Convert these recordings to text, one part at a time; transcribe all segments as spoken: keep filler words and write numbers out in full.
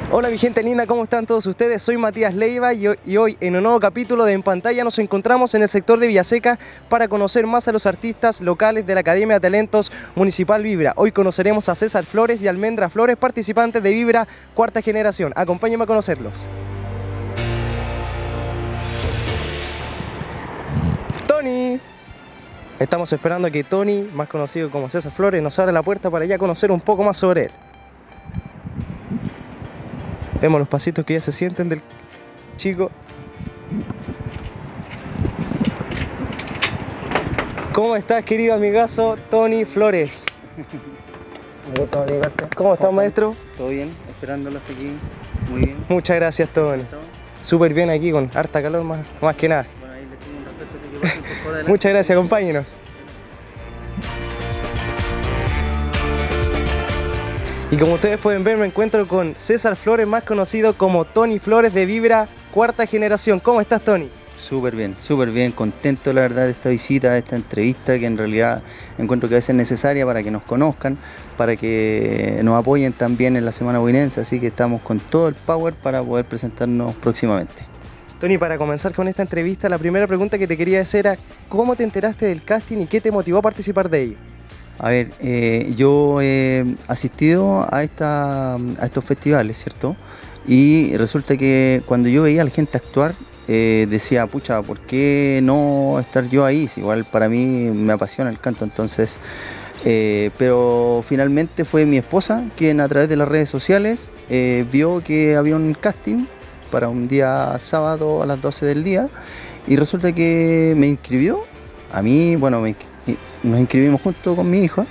Hola mi gente linda, ¿cómo están todos ustedes? Soy Matías Leiva y hoy, y hoy en un nuevo capítulo de En Pantalla nos encontramos en el sector de Villaseca para conocer más a los artistas locales de la Academia de Talentos Municipal Vibra. Hoy conoceremos a César Flores y Almendra Flores, participantes de Vibra Cuarta Generación. Acompáñenme a conocerlos. Tony. Estamos esperando a que Tony, más conocido como César Flores, nos abra la puerta para ya conocer un poco más sobre él. Vemos los pasitos que ya se sienten del chico. ¿Cómo estás, querido amigazo Tony Flores? Me gusta obligarte. ¿Cómo estás, maestro? Todo bien, esperándolos aquí. Muy bien. Muchas gracias, Tony. Súper bien aquí, con harta calor más, más que nada. Bueno, ahí les tengo un respeto, así que pasen por favor adelante. Muchas gracias, acompáñenos. Y como ustedes pueden ver, me encuentro con César Flores, más conocido como Tony Flores de Vibra Cuarta Generación. ¿Cómo estás, Tony? Súper bien, súper bien, contento la verdad de esta visita, de esta entrevista que en realidad encuentro que a veces es necesaria para que nos conozcan, para que nos apoyen también en la Semana Huinense, así que estamos con todo el power para poder presentarnos próximamente. Tony, para comenzar con esta entrevista, la primera pregunta que te quería hacer era ¿cómo te enteraste del casting y qué te motivó a participar de ello? A ver, eh, yo he asistido a, esta, a estos festivales, ¿cierto? Y resulta que cuando yo veía a la gente actuar, eh, decía, pucha, ¿por qué no estar yo ahí? Si igual para mí me apasiona el canto, entonces... Eh, pero finalmente fue mi esposa quien a través de las redes sociales eh, vio que había un casting para un día sábado a las doce del día y resulta que me inscribió. A mí, bueno, me, nos inscribimos junto con mi hijo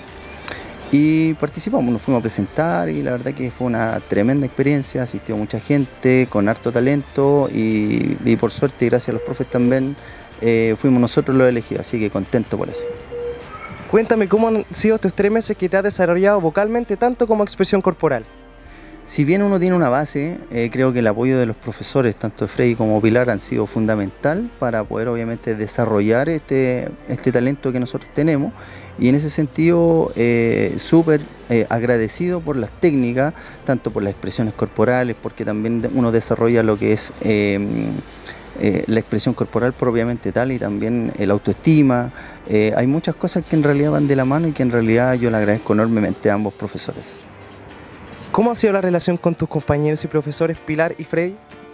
y participamos, nos fuimos a presentar y la verdad que fue una tremenda experiencia, asistió mucha gente con harto talento y, y por suerte y gracias a los profes también eh, fuimos nosotros los elegidos, así que contento por eso. Cuéntame cómo han sido estos tres meses que te has desarrollado vocalmente tanto como expresión corporal. Si bien uno tiene una base, eh, creo que el apoyo de los profesores, tanto de Freddy como Pilar, han sido fundamental para poder obviamente desarrollar este, este talento que nosotros tenemos y en ese sentido eh, súper eh, agradecido por las técnicas, tanto por las expresiones corporales, porque también uno desarrolla lo que es eh, eh, la expresión corporal propiamente tal y también el autoestima. Eh, hay muchas cosas que en realidad van de la mano y que en realidad yo le agradezco enormemente a ambos profesores. ¿Cómo ha sido la relación con tus compañeros y profesores Pilar y Freddy?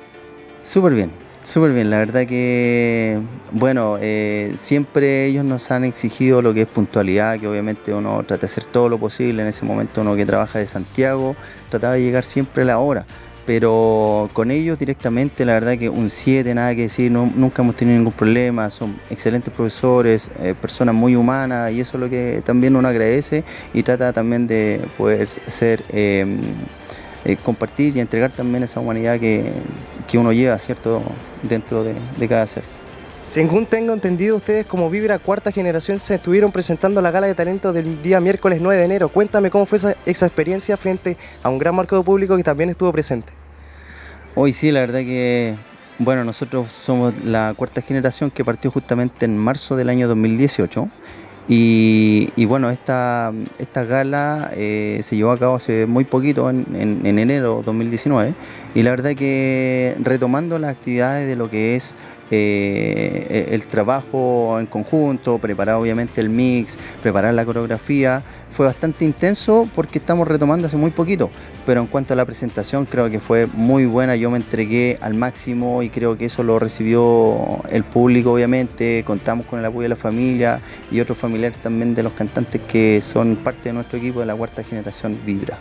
Súper bien, súper bien. La verdad que, bueno, eh, siempre ellos nos han exigido lo que es puntualidad, que obviamente uno trata de hacer todo lo posible. En ese momento uno que trabaja de Santiago trataba de llegar siempre a la hora. Pero con ellos directamente, la verdad que un siete, nada que decir, no, nunca hemos tenido ningún problema, son excelentes profesores, eh, personas muy humanas y eso es lo que también uno agradece y trata también de poder ser, eh, eh, compartir y entregar también esa humanidad que, que uno lleva, ¿cierto?, dentro de, de cada ser. Según tengo entendido, ustedes como Vibra Cuarta Generación se estuvieron presentando la Gala de Talento del día miércoles nueve de enero. Cuéntame cómo fue esa, esa experiencia frente a un gran marco de público que también estuvo presente. Hoy sí, la verdad que, bueno, nosotros somos la cuarta generación que partió justamente en marzo del año dos mil dieciocho y, y bueno, esta, esta gala eh, se llevó a cabo hace muy poquito, en, en, en enero de dos mil diecinueve y la verdad que retomando las actividades de lo que es Eh, el trabajo en conjunto, preparar obviamente el mix, preparar la coreografía, fue bastante intenso porque estamos retomando hace muy poquito, pero en cuanto a la presentación creo que fue muy buena, yo me entregué al máximo y creo que eso lo recibió el público obviamente, contamos con el apoyo de la familia y otros familiares también de los cantantes que son parte de nuestro equipo de la cuarta generación Vibra.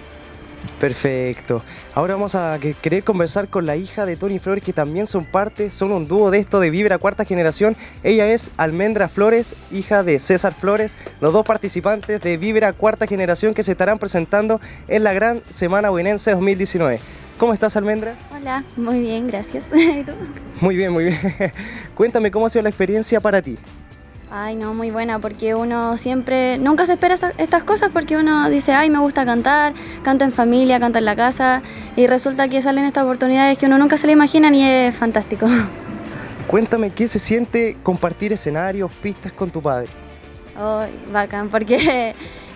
Perfecto. Ahora vamos a querer conversar con la hija de Tony Flores, que también son parte, son un dúo de esto de Vibra Cuarta Generación. Ella es Almendra Flores, hija de César Flores, los dos participantes de Vibra Cuarta Generación que se estarán presentando en la Gran Semana Huinense dos mil diecinueve. ¿Cómo estás, Almendra? Hola, muy bien, gracias. ¿Y tú? Muy bien, muy bien. Cuéntame cómo ha sido la experiencia para ti. Ay, no, muy buena, porque uno siempre, nunca se espera esta, estas cosas porque uno dice, ay, me gusta cantar, canto en familia, canto en la casa, y resulta que salen estas oportunidades que uno nunca se le imagina y es fantástico. Cuéntame, ¿qué se siente compartir escenarios, pistas con tu padre? Ay, bacán, porque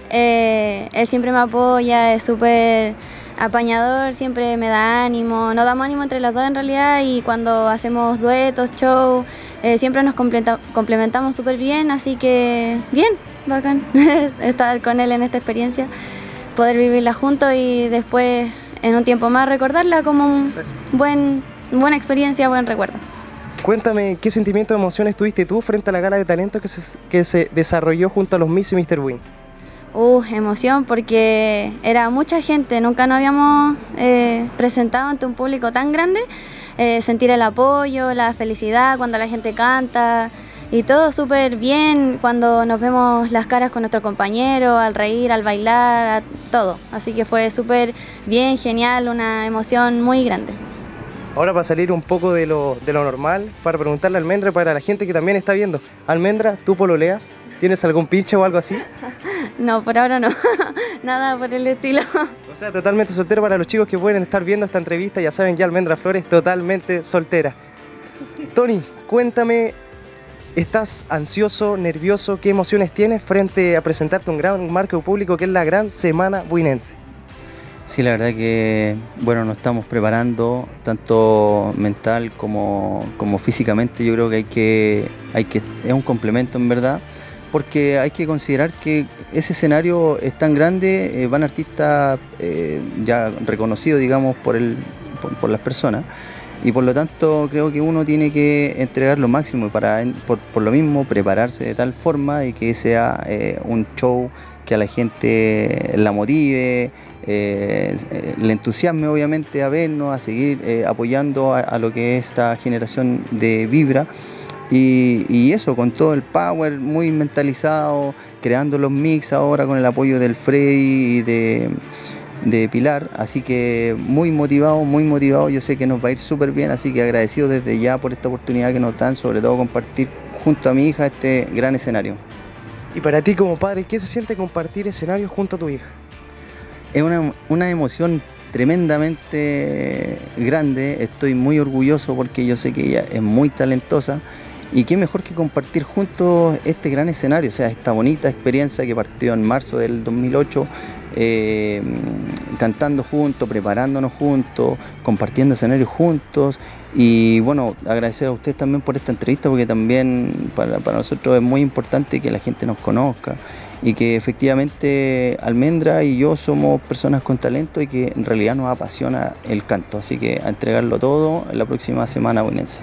Eh, él siempre me apoya, es súper apañador, siempre me da ánimo, nos damos ánimo entre las dos en realidad, y cuando hacemos duetos, show, eh, siempre nos complementamos súper bien, así que bien, bacán estar con él en esta experiencia, poder vivirla juntos y después en un tiempo más recordarla como un buen, buena experiencia, buen recuerdo. Cuéntame, ¿qué sentimiento de emociones tuviste tú frente a la gala de talento que se, que se desarrolló junto a los Miss y míster Win? Uh, emoción, porque era mucha gente, nunca nos habíamos eh, presentado ante un público tan grande, eh, sentir el apoyo, la felicidad cuando la gente canta y todo súper bien cuando nos vemos las caras con nuestros compañeros, al reír, al bailar, a todo, así que fue súper bien, genial, una emoción muy grande. Ahora, para salir un poco de lo, de lo normal, para preguntarle a Almendra, para la gente que también está viendo, Almendra, ¿tú pololeas? ¿Tienes algún pinche o algo así? No, por ahora no, nada por el estilo. O sea, totalmente soltera. Para los chicos que pueden estar viendo esta entrevista, ya saben, ya Almendra Flores, totalmente soltera. Tony, cuéntame, ¿estás ansioso, nervioso? ¿Qué emociones tienes frente a presentarte un gran marco público que es la Gran Semana Buinense? Sí, la verdad que, bueno, nos estamos preparando tanto mental como, como físicamente. Yo creo que hay que, hay que, es un complemento en verdad, porque hay que considerar que ese escenario es tan grande, eh, van artistas eh, ya reconocidos, digamos, por, el, por, por las personas, y por lo tanto creo que uno tiene que entregar lo máximo para, por, por lo mismo, prepararse de tal forma de que sea eh, un show que a la gente la motive, eh, le entusiasme obviamente a vernos, a seguir eh, apoyando a, a lo que es esta generación de Vibra. Y, y eso, con todo el power, muy mentalizado, creando los mix ahora con el apoyo del Freddy y de, de Pilar, así que muy motivado, muy motivado, yo sé que nos va a ir súper bien, así que agradecido desde ya por esta oportunidad que nos dan, sobre todo compartir junto a mi hija este gran escenario. Y para ti como padre, ¿qué se siente compartir escenario junto a tu hija? Es una, una emoción tremendamente grande, estoy muy orgulloso porque yo sé que ella es muy talentosa. Y qué mejor que compartir juntos este gran escenario, o sea, esta bonita experiencia que partió en marzo del dos mil ocho, eh, cantando juntos, preparándonos juntos, compartiendo escenarios juntos. Y bueno, agradecer a ustedes también por esta entrevista, porque también para, para nosotros es muy importante que la gente nos conozca y que efectivamente Almendra y yo somos personas con talento y que en realidad nos apasiona el canto. Así que a entregarlo todo en la próxima semana buinense.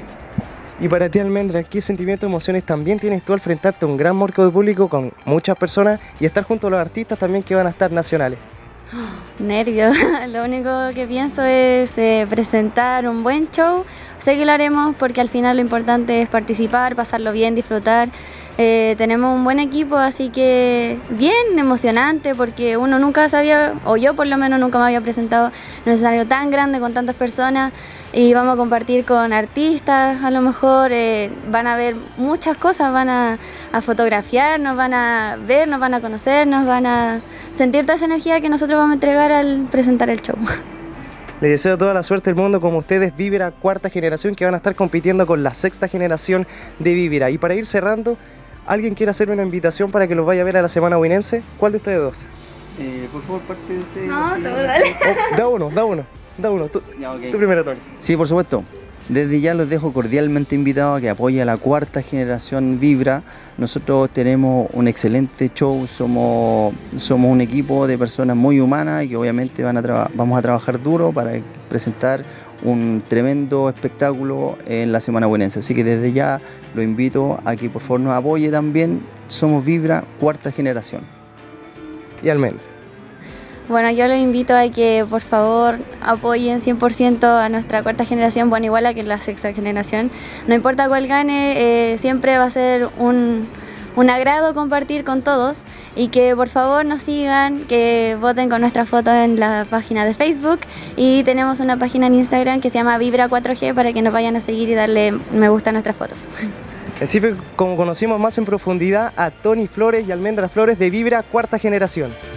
Y para ti, Almendra, ¿qué sentimientos, emociones también tienes tú al enfrentarte a un gran marco de público con muchas personas y estar junto a los artistas también que van a estar nacionales? Oh, nervios, lo único que pienso es eh, presentar un buen show. Sé que lo haremos porque al final lo importante es participar, pasarlo bien, disfrutar. Eh, tenemos un buen equipo, así que bien emocionante porque uno nunca sabía, o yo por lo menos nunca me había presentado en un escenario tan grande con tantas personas y vamos a compartir con artistas, a lo mejor eh, van a ver muchas cosas, van a, a fotografiarnos, van a ver, nos van a conocer, nos van a sentir toda esa energía que nosotros vamos a entregar al presentar el show. Les deseo toda la suerte del mundo como ustedes, Vibra cuarta generación, que van a estar compitiendo con la sexta generación de Vibra. Y para ir cerrando, ¿alguien quiere hacerme una invitación para que los vaya a ver a la Semana Buinense? ¿Cuál de ustedes dos? Eh, por favor, parte de ustedes. No, tú, dale. Oh, da uno, da uno, da uno. Tú, ya, okay. Tú primero, Tony. Sí, por supuesto. Desde ya los dejo cordialmente invitados a que apoyen a la cuarta generación Vibra. Nosotros tenemos un excelente show, somos, somos un equipo de personas muy humanas y que obviamente van a vamos a trabajar duro para presentar un tremendo espectáculo en la Semana Buinense. Así que desde ya lo invito a que por favor nos apoye también. Somos Vibra cuarta generación. Y Almendra. Bueno, yo los invito a que por favor apoyen cien por ciento a nuestra cuarta generación, bueno, igual a que la sexta generación. No importa cuál gane, eh, siempre va a ser un, un agrado compartir con todos y que por favor nos sigan, que voten con nuestras fotos en la página de Facebook y tenemos una página en Instagram que se llama Vibra cuatro G para que nos vayan a seguir y darle me gusta a nuestras fotos. Así fue como conocimos más en profundidad a Tony Flores y Almendra Flores de Vibra cuarta generación.